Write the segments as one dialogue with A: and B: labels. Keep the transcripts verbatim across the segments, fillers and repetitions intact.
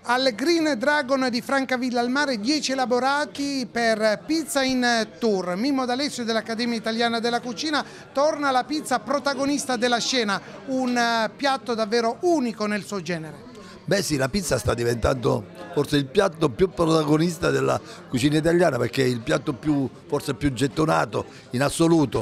A: Al Green Dragon di Francavilla al Mare, dieci elaborati per Pizza in Tour. Mimmo D'Alessio dell'Accademia Italiana della Cucina, torna la pizza protagonista della scena, un piatto davvero unico nel suo genere.
B: Beh sì, la pizza sta diventando forse il piatto più protagonista della cucina italiana, perché è il piatto più, forse più gettonato in assoluto,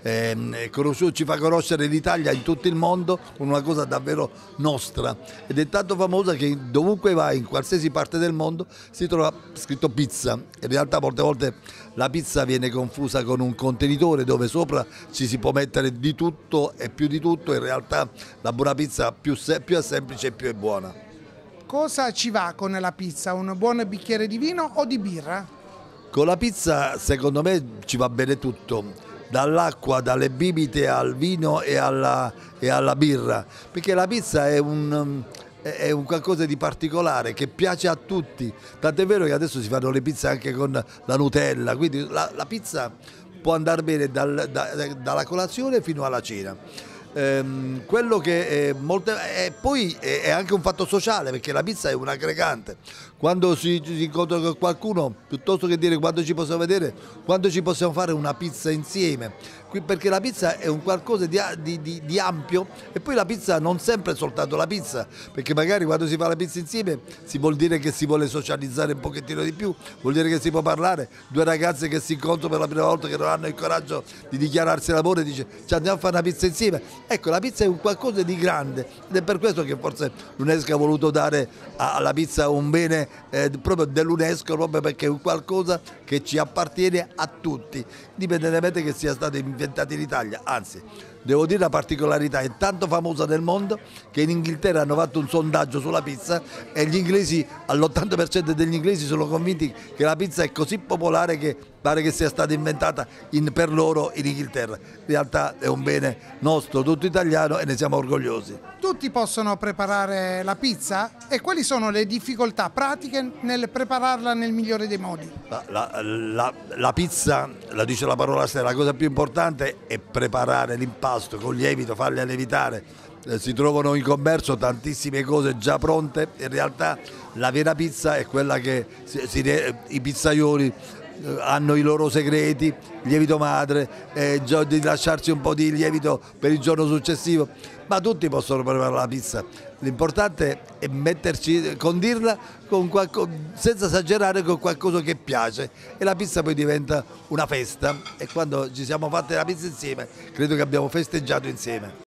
B: eh, ci fa conoscere l'Italia in tutto il mondo con una cosa davvero nostra, ed è tanto famosa che dovunque vai, in qualsiasi parte del mondo, si trova scritto pizza. In realtà molte volte la pizza viene confusa con un contenitore dove sopra ci si può mettere di tutto e più di tutto. In realtà la buona pizza più, se più è semplice e più è buona.
A: Cosa ci va con la pizza? Un buon bicchiere di vino o di birra?
B: Con la pizza secondo me ci va bene tutto, dall'acqua, dalle bibite al vino e alla, e alla birra, perché la pizza è un, è un qualcosa di particolare che piace a tutti, tant'è vero che adesso si fanno le pizze anche con la Nutella, quindi la, la pizza può andare bene dal, da, dalla colazione fino alla cena. Ehm, quello che è molto, e poi è, è anche un fatto sociale, perché la pizza è un aggregante. Quando si, si incontra con qualcuno, piuttosto che dire quando ci possiamo vedere, quando ci possiamo fare una pizza insieme, perché la pizza è un qualcosa di, di, di, di ampio. E poi la pizza non sempre è soltanto la pizza, perché magari quando si fa la pizza insieme si vuol dire che si vuole socializzare un pochettino di più, vuol dire che si può parlare, due ragazze che si incontrano per la prima volta, che non hanno il coraggio di dichiararsi l'amore, dice ci andiamo a fare una pizza insieme. Ecco, la pizza è un qualcosa di grande, ed è per questo che forse l'UNESCO ha voluto dare alla pizza un bene eh, proprio dell'UNESCO, proprio perché è un qualcosa che ci appartiene a tutti, indipendentemente che sia stato inventato in Italia. Anzi, devo dire la particolarità, è tanto famosa nel mondo che in Inghilterra hanno fatto un sondaggio sulla pizza e gli inglesi, all'ottanta per cento degli inglesi sono convinti che la pizza è così popolare che pare che sia stata inventata in, per loro in Inghilterra. In realtà è un bene nostro, tutto italiano, e ne siamo orgogliosi.
A: Tutti possono preparare la pizza? E quali sono le difficoltà pratiche nel prepararla nel migliore dei modi?
B: La, la, la, la pizza, la dice la parola stessa, la cosa più importante è preparare l'impasto con lievito, farli lievitare. Eh, si trovano in commercio tantissime cose già pronte, in realtà la vera pizza è quella che si, si, i pizzaioli hanno i loro segreti, lievito madre, eh, di lasciarci un po' di lievito per il giorno successivo, ma tutti possono preparare la pizza. L'importante è metterci, condirla con qualco, senza esagerare, con qualcosa che piace, e la pizza poi diventa una festa, e quando ci siamo fatti la pizza insieme credo che abbiamo festeggiato insieme.